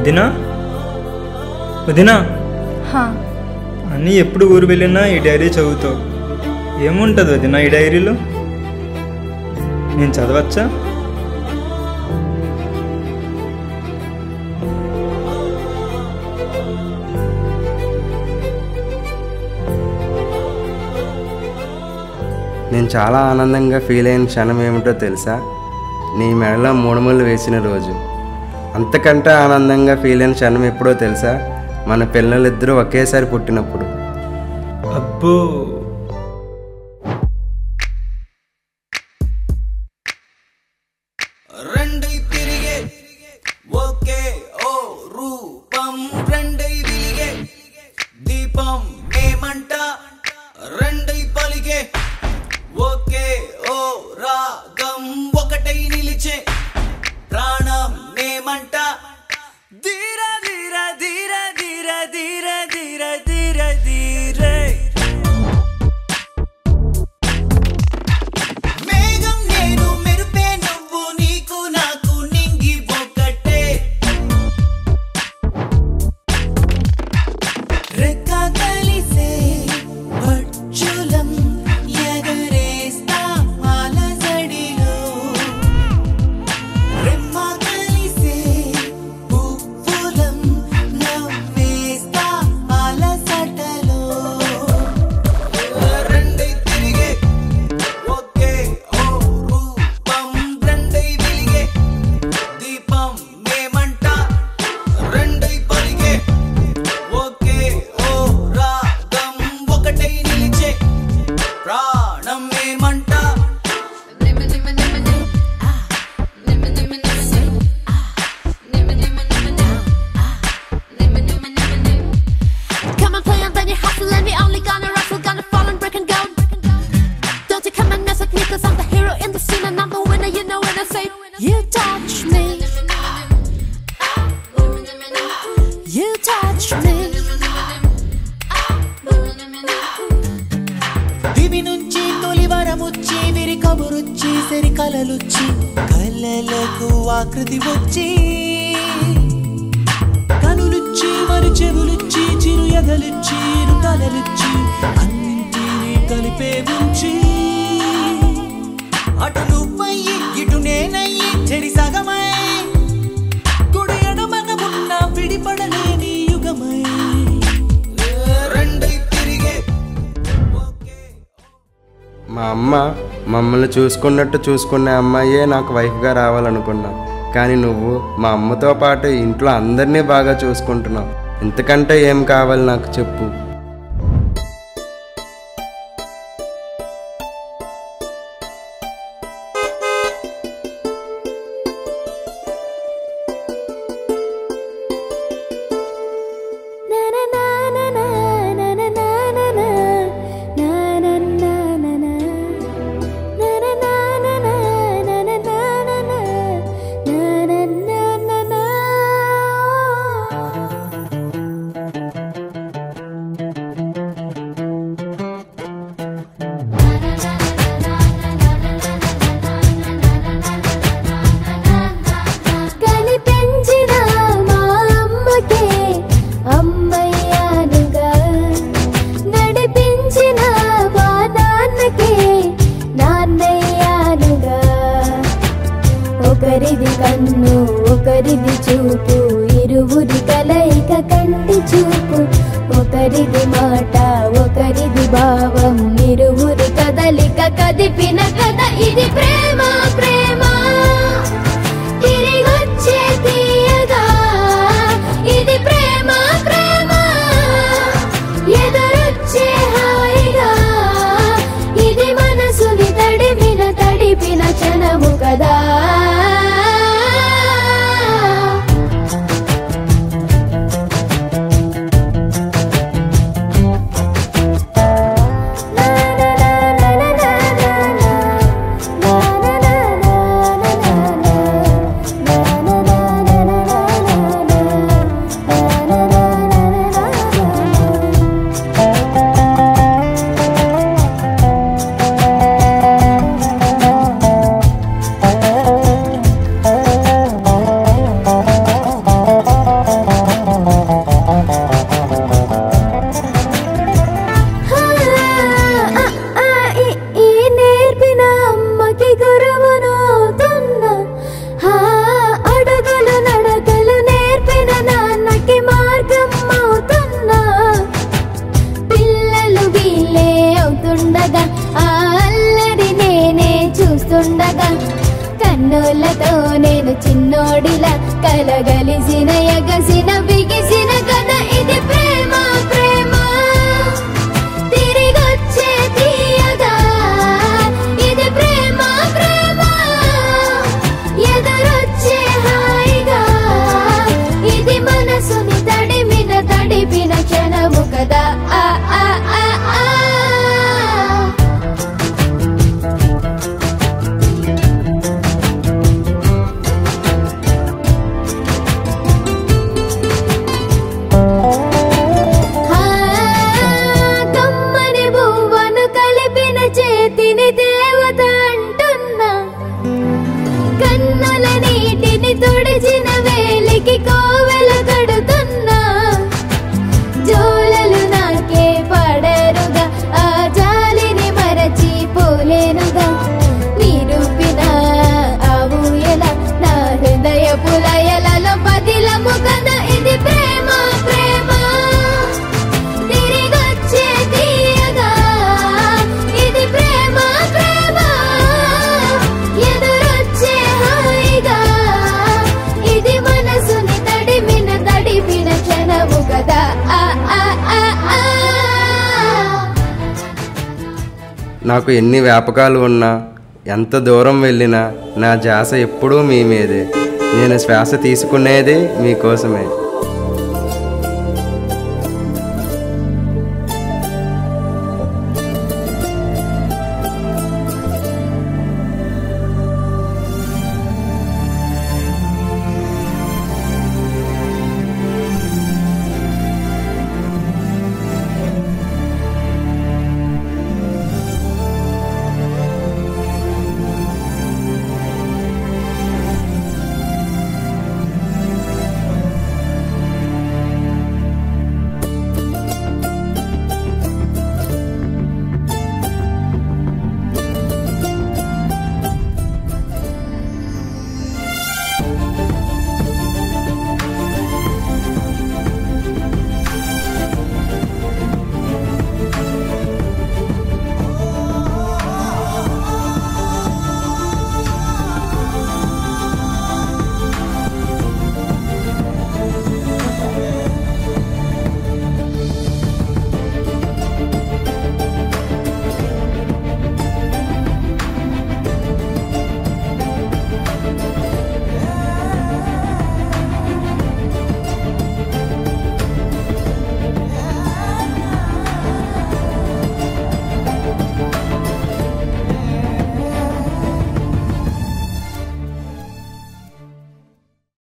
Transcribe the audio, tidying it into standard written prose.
వదినా వదినా అని ఎప్పుడు ఊరు వెళ్ళినా ఈ డైరీ చదువుతావు. ఏముంటుంది వదినా ఈ డైరీలో? నేను చదవచ్చా? నేను చాలా ఆనందంగా ఫీల్ అయిన క్షణం ఏమిటో తెలుసా? నీ మెడలో 3 ముళ్ళు వేసిన రోజు. అంతకంటే ఆనందంగా ఫీల్ అయిన క్షణం ఎప్పుడో తెలుసా? మన పిల్లలిద్దరూ ఒకేసారి పుట్టినప్పుడు. అబ్బో, ఆకృతి వచ్చి కనులుచ్చి మరి చెవులుచ్చి చిరు ఎగలుచ్చి తలలుచ్చి అన్నింటినీ కలిపే ఉంచి అటు నువ్వయ్యి ఇటు నేనయ్యి చెరి సగమై కుడి ఎడమన ఉన్న విడిపడలేని యుగమై రెండై తిరిగే. మా అమ్మ మమ్మల్ని చూసుకున్నట్టు చూసుకునే అమ్మాయే నాకు వైఫ్గా రావాలనుకున్నా. కానీ నువ్వు మా అమ్మతో పాటు ఇంట్లో అందరినీ బాగా చూసుకుంటున్నావు. ఇంతకంటే ఏం కావాలి నాకు చెప్పు. ఒకరిది కన్ను ఒకరిది చూపు ఇరువురి కలయిక కంటి చూపు ఒకరిది మాట ఒకరిది భావం ఇరువురి కదలిక కదిపిన కథ ఇది ప్రేమ ప్రేమ తిరిగొచ్చే తీయగా ఇది ప్రేమ ప్రేమ ఎదురొచ్చే హాయిగా ఇది మనసుని తడిపిన క్షణము కదా. కన్నులతో నేను చిన్నోడిలా కలగలిసిన ఎగసిన బిగిసిన కథ ఇది ప్రేమ ప్రేమ తిరిగొచ్చే తీయగా ఇది ప్రేమ ప్రేమ ఎదురొచ్చే హాయిగా ఇది మనసుని తడిపిన క్షణము కదా ఆ ఆ ఆ ఆ కమ్మని బువ్వను కలిపిన చేతిని దేవత అంటున్నా కన్నుల నీటిని తుడిచిన వేలికి కోవెల కడుతున్నా జోలలు నాకే పడరుగా ఆ జాలిని మరచి పోలేనుగా నిరూపిన ఆవుయల నా హృదయ పులయలలో పదిలము కదా ఇది ప్రేమ ప్రేమ తిరిగొచ్చే తీయగా ఇది ప్రేమ ప్రేమ ఎదురొచ్చే హాయిగా ఇది మనసుని తడిపిన క్షణము కదా ఆ ఆ ఆ ఆ నాకు ఎన్ని వ్యాపకాలు ఉన్నా ఎంత దూరం వెళ్ళినా నా ధ్యాస ఎప్పుడూ మీ మీదే. నేను శ్వాస తీసుకునేది మీకోసమే.